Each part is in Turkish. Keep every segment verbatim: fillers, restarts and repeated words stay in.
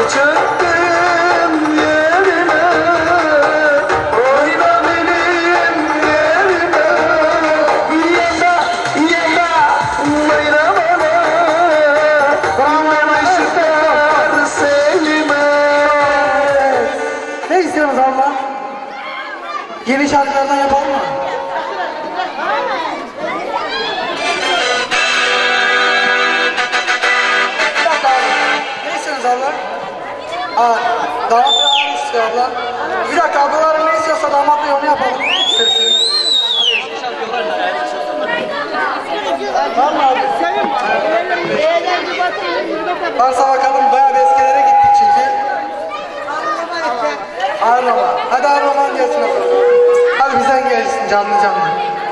Çöktüm yerime, oyna benim yerime. Yema, yema, oyna bana, oyna şükür selime. Ne istiyorsunuz abla? Yeni şarkılardan yapalım mı? Bir dakika abi. Ne istiyorsunuz abla? Aa, damat bey ağır istiyor abla. Bir dakika ablalarım ne istiyorsa damat bey onu yapalım. İsterseniz. Var mı abi? Varsa bakalım, bayağı bir eskilere gittik çünkü. Ağırlama. Hadi ağırlaman gelsin o zaman. Hadi bizden gelsin canlı canlı.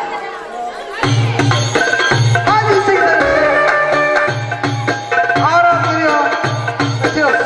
Hadi işte gidelim. Ağır ağır geliyor. Ötüyoruz.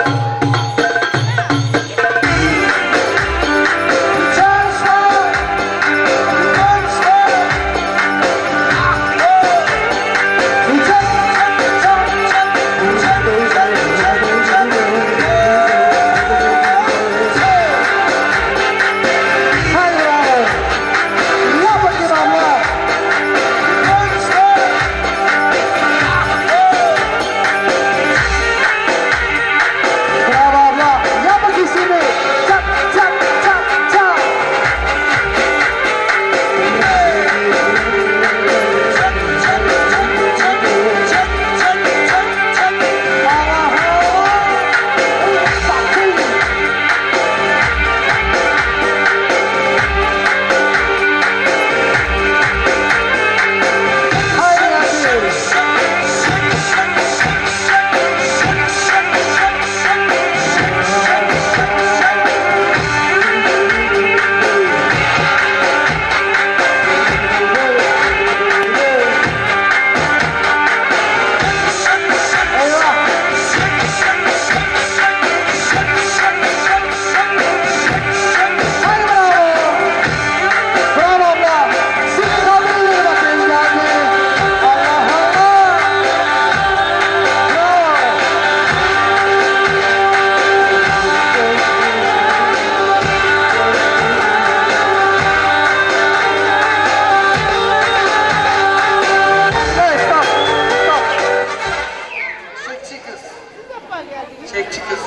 Çekçi kız.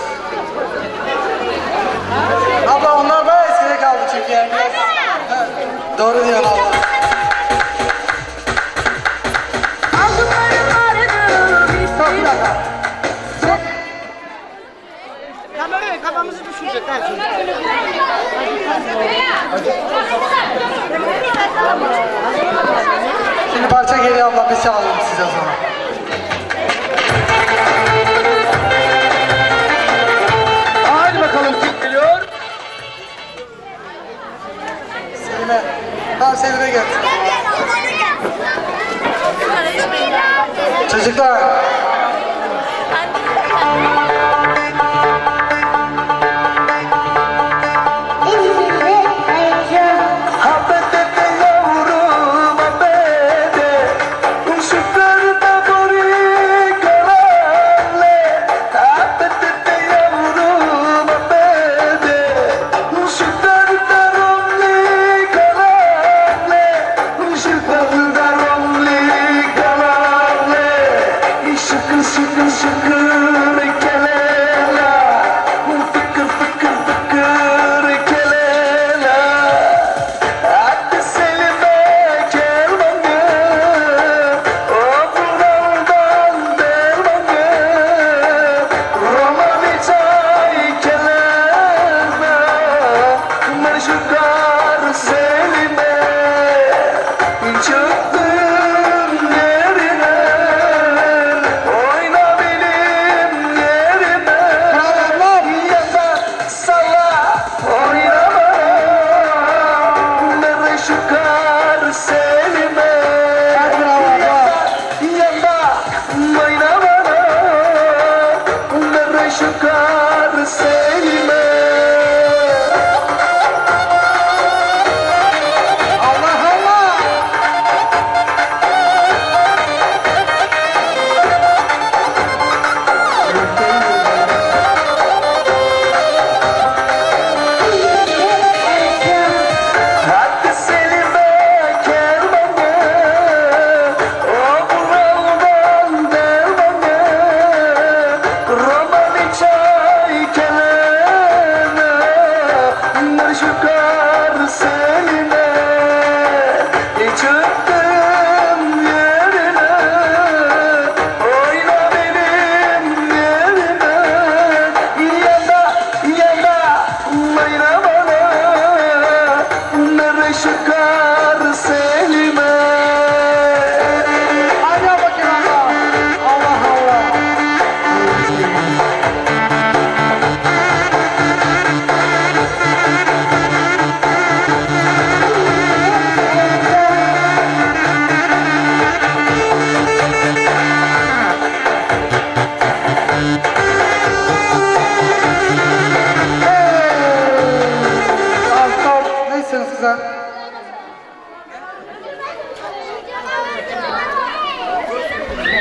Abla onlar bayağı eskide kaldı çünkü yani biraz. Ha, doğru diyor abla. Çok bir dakika. Çek. Kameraya kafamızı düşürecekler. Şimdi parça geliyor abla, biz çalalım size o zaman. Hadi bakalım kim geliyor? Selime. Tamam Selime gel. Çocuklar. Şükür